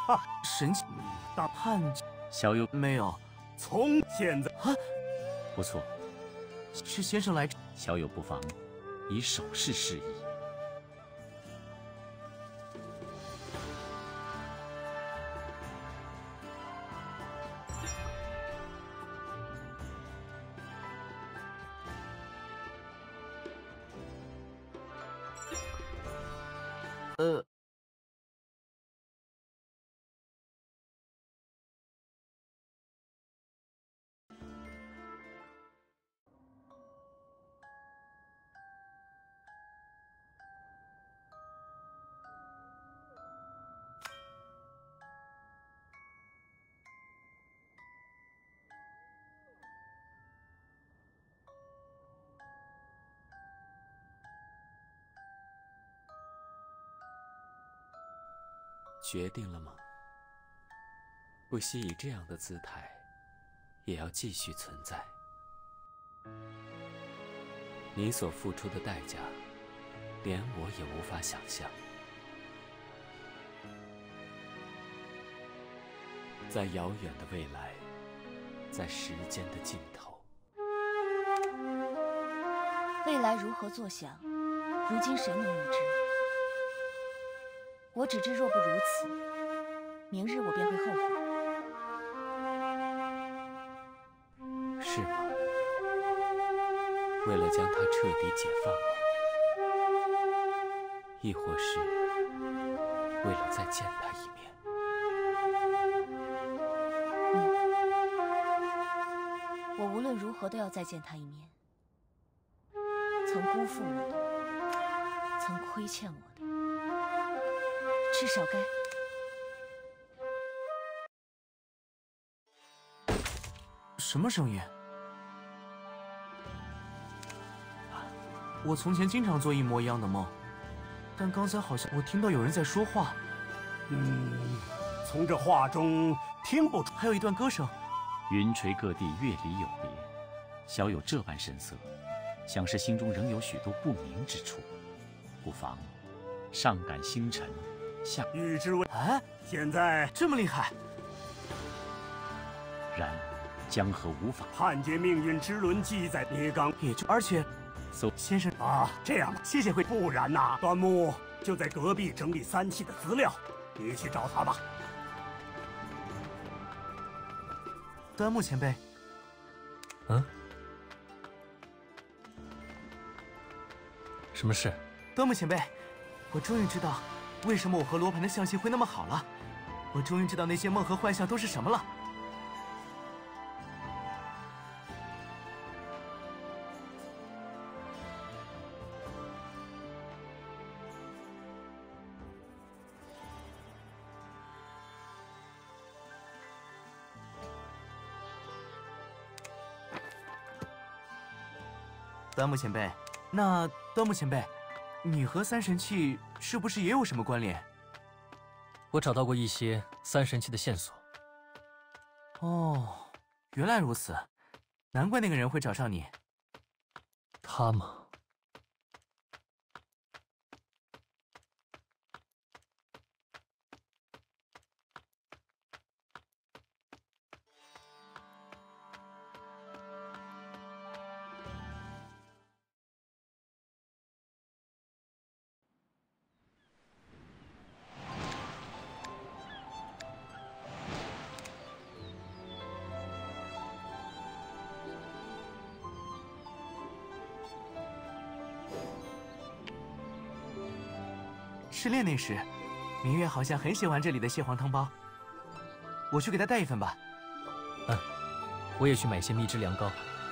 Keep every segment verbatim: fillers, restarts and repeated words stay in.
哈，神奇，大叛逆， 小友没有， 从现在啊， 不错， 是先生来， 小友不妨以手势示意。 呃。 决定了吗？不惜以这样的姿态，也要继续存在。你所付出的代价，连我也无法想象。在遥远的未来，在时间的尽头， 未来如何作响，如今谁能预知？ 我只知若不如此，明日我便会后悔。 是吗？为了将它彻底解放吗？亦或是为了再见他一面？ 嗯，我无论如何都要再见他一面。曾辜负我的，曾亏欠我的。 至少该。 什么声音？我从前经常做一模一样的梦，但刚才好像我听到有人在说话。 嗯，从这话中听不出， 还有一段歌声。 云垂各地，乐里有别。小友这般神色，想是心中仍有许多不明之处，不妨上感星辰。 下预知为哎， 现在这么厉害， 然江河无法判决命运之轮记载你刚， 也就而且， 搜先生啊，这样吧， 谢谢会， 不然呐、啊，端木就在隔壁整理三系的资料，你去找他吧。 端木前辈， 嗯，什么事？ 端木前辈，我终于知道。 为什么我和罗盘的象棋会那么好了？我终于知道那些梦和幻象都是什么了。端木前辈，那端木前辈，你和三神器？ 是不是也有什么关联？ 我找到过一些三神器的线索。 哦，原来如此，难怪那个人会找上你。 他吗？ 失恋那时，明月好像很喜欢这里的蟹黄汤包，我去给他带一份吧。 嗯，我也去买些蜜汁凉糕。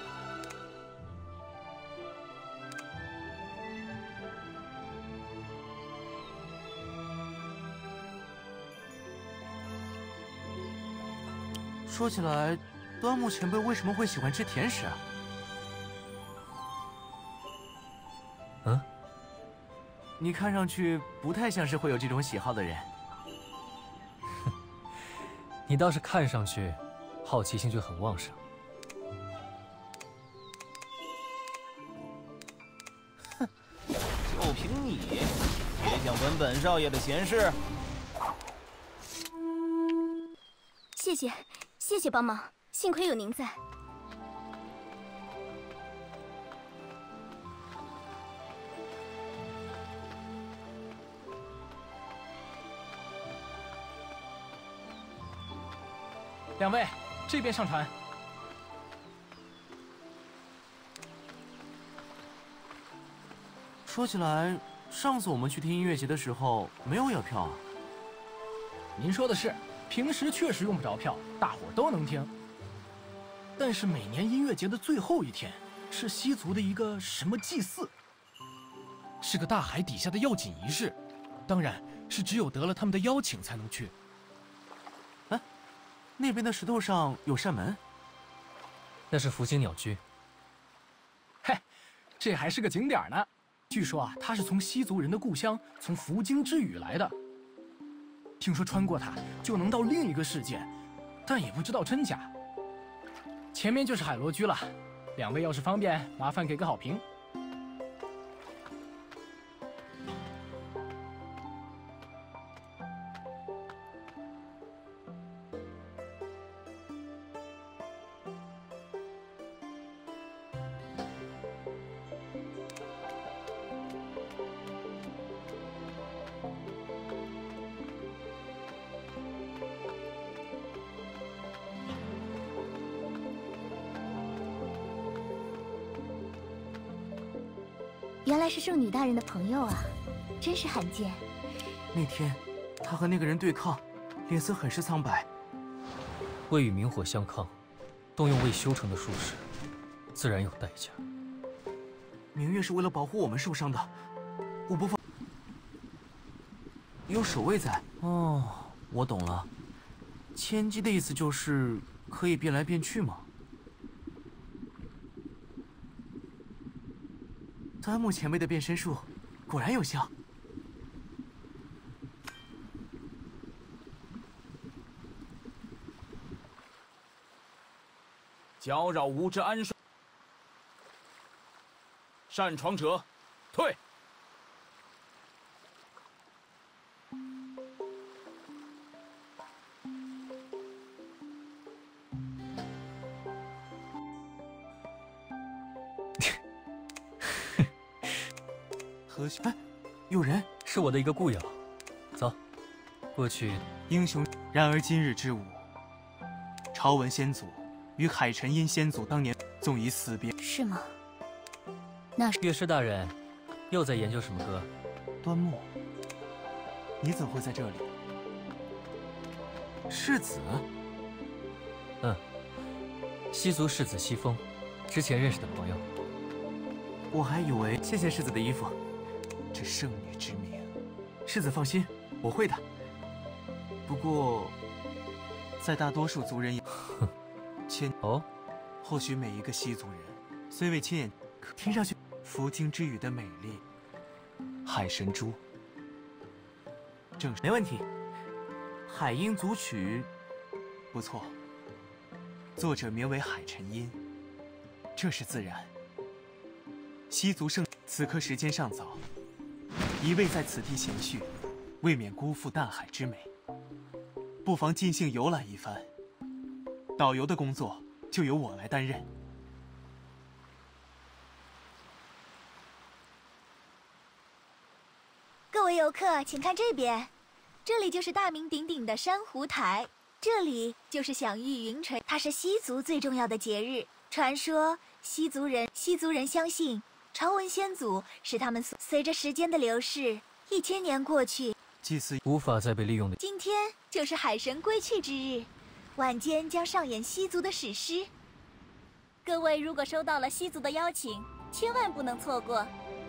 说起来，端木前辈为什么会喜欢吃甜食啊？ 嗯？ 你看上去不太像是会有这种喜好的人。 哼，你倒是看上去好奇心就很旺盛。 哼，就凭你，也想闻本少爷的闲事？ 谢谢，谢谢帮忙，幸亏有您在。 两位，这边上船。 说起来，上次我们去听音乐节的时候没有要票啊。 您说的是，平时确实用不着票，大伙都能听。但是每年音乐节的最后一天，是西族的一个什么祭祀，是个大海底下的要紧仪式，当然是只有得了他们的邀请才能去。 哎，那边的石头上有扇门， 那是福星鸟居。 嘿，这还是个景点呢。据说啊，它是从西族人的故乡，从福京之羽来的。听说穿过它就能到另一个世界，但也不知道真假。前面就是海螺居了，两位要是方便，麻烦给个好评。 原来是圣女大人的朋友啊，真是罕见。 那天他和那个人对抗，脸色很是苍白。 为与明火相抗，动用未修成的术士，自然有代价。 明月是为了保护我们受伤的，我不放。有守卫在。哦，我懂了。千机的意思就是可以变来变去吗？端木前辈的变身术果然有效。 搅扰无知安顺，擅闯者退。 何须？哎，有人， 是我的一个故友。走，过去。 英雄。然而今日之午，朝闻先祖与海神因先祖当年纵以死别。 是吗？那乐师大人又在研究什么歌？ 端木，你怎会在这里？ 世子。 嗯，西族世子西风，之前认识的朋友。 我还以为……谢谢世子的衣服。 这圣女之名， 世子放心，我会的。不过， 在大多数族人眼，亲哦， 或许每一个西族人虽未亲眼， 听上去福京之羽的美丽，海神珠，正是没问题。海鹰组曲， 不错。作者名为海神音，这是自然。西族圣，此刻时间尚早，一位在此地闲叙，未免辜负淡海之美。不妨尽兴游览一番。导游的工作就由我来担任。 各位游客，请看这边，这里就是大名鼎鼎的珊瑚台，这里就是享誉云垂，它是西族最重要的节日。传说西族人，西族人相信朝闻先祖是他们所。随着时间的流逝，一千年过去， 祭祀无法再被利用的。 今天就是海神归去之日，晚间将上演西族的史诗。各位如果收到了西族的邀请，千万不能错过。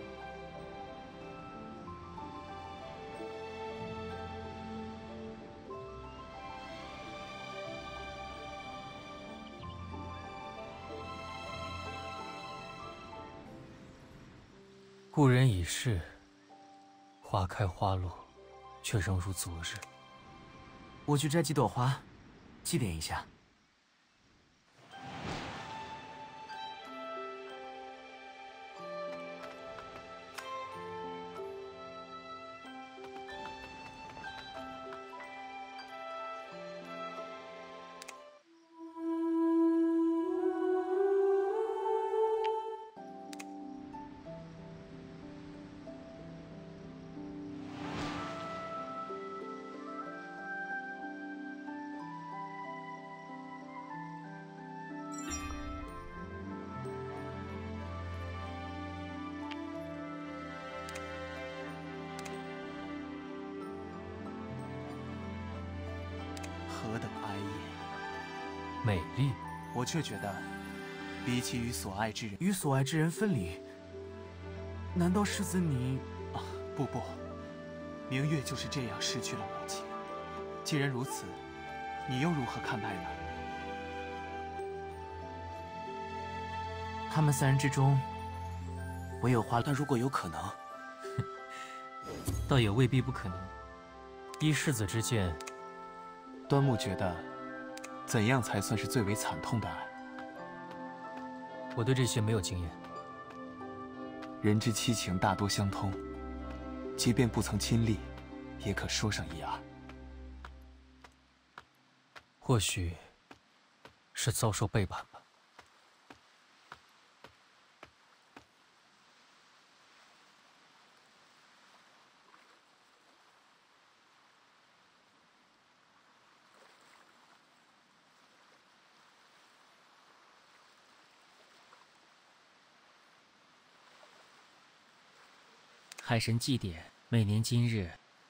故人已逝，花开花落，却仍如昨日。 我去摘几朵花，祭奠一下。 美丽， 我却觉得，比起与所爱之人与所爱之人分离，难道世子你？ 啊，不不，明月就是这样失去了母亲。既然如此，你又如何看待呢？ 他们三人之中，唯有花。 但如果有可能， 倒也未必不可能。依世子之见， 端木觉得，怎样才算是最为惨痛的爱？ 我对这些没有经验。 人之七情大多相通，即便不曾亲历，也可说上一二。 或许是遭受背叛吧。 海神祭典每年今日，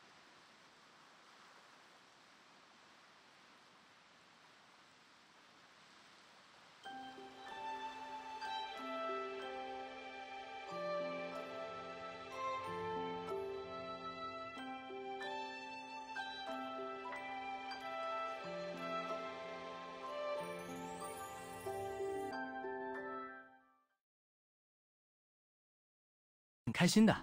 很开心的。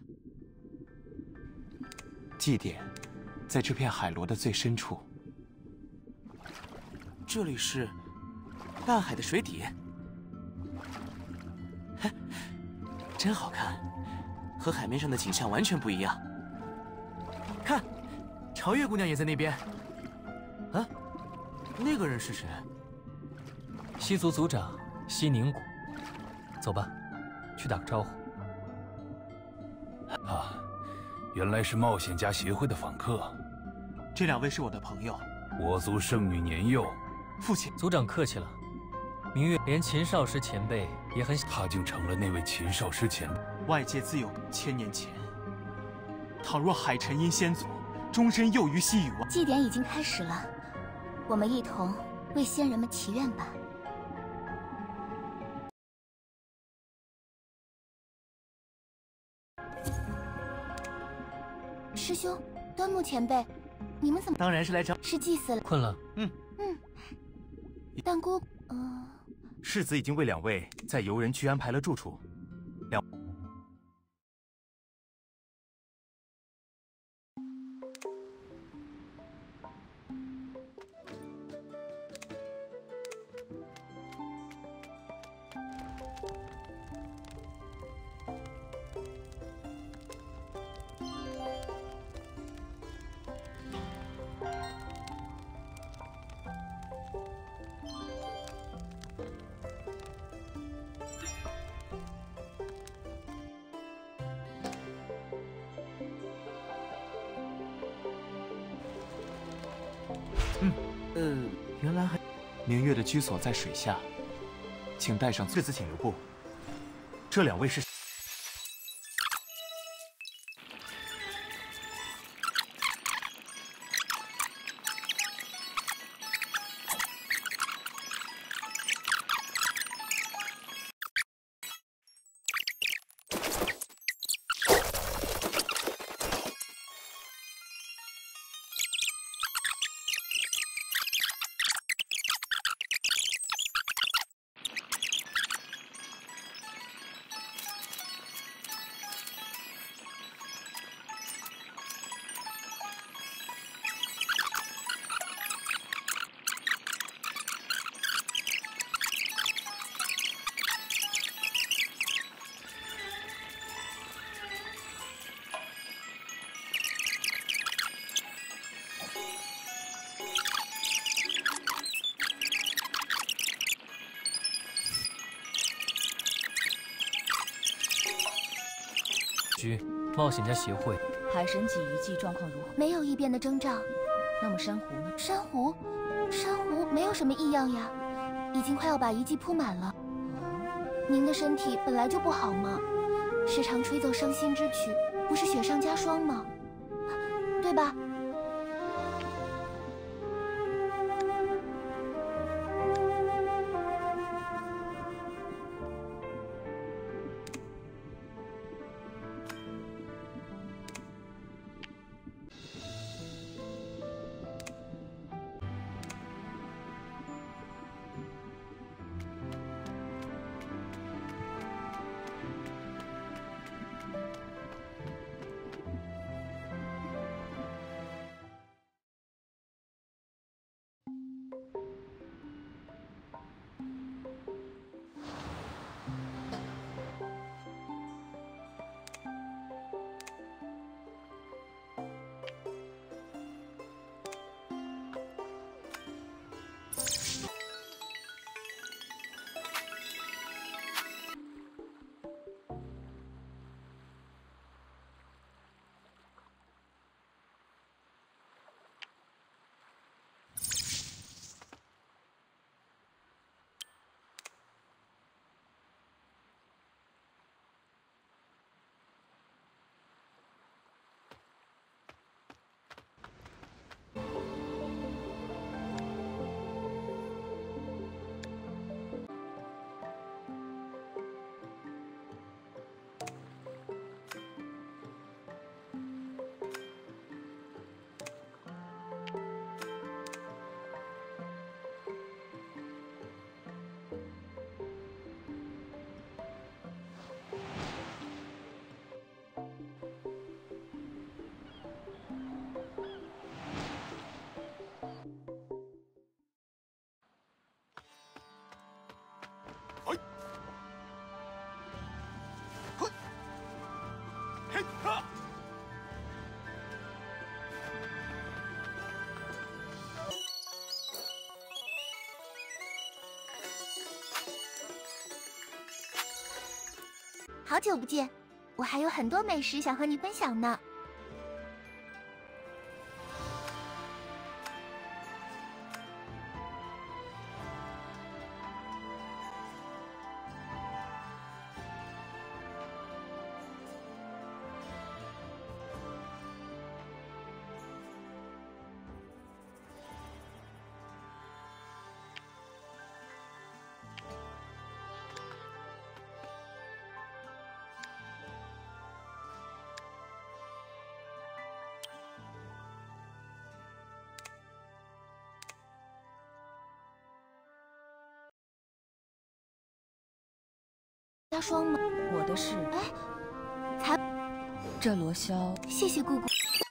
祭典，在这片海螺的最深处。 这里是大海的水底，嘿，真好看，和海面上的景象完全不一样。看，朝月姑娘也在那边。啊，那个人是谁？ 西族族长西宁谷。走吧，去打个招呼。 啊。原来是冒险家协会的访客， 这两位是我的朋友。 我族圣女年幼， 父亲。 族长客气了。明月连秦少师前辈也很， 他竟成了那位秦少师前辈。 外界自有千年前，倘若海沉阴先祖终身囿于西域湾， 祭典已经开始了，我们一同为先人们祈愿吧。师兄，端木前辈，你们怎么？ 当然是来找。 是祭祀了。 困了。 嗯嗯。但姑，嗯、呃。 世子已经为两位在游人区安排了住处。两。 嗯，呃，原来还明月的居所在水下，请带上。 世子请留步。这两位是。 居冒险家协会。 海神级遗迹状况如何？ 没有异变的征兆。 那么珊瑚呢？ 珊瑚，珊瑚没有什么异样呀，已经快要把遗迹铺满了。您的身体本来就不好嘛，时常吹奏伤心之曲，不是雪上加霜吗？对吧？ 好久不见，我还有很多美食想和你分享呢。家霜吗？ 我的是。 哎，才这罗霄， 谢谢姑姑。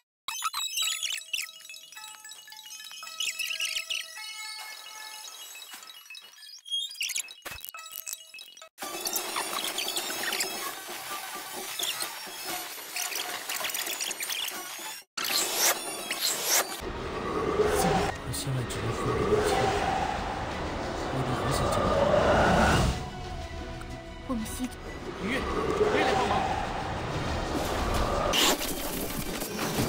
我现在只能分给母亲，我得很想见她。 我们西族， 雨月，我也来帮忙。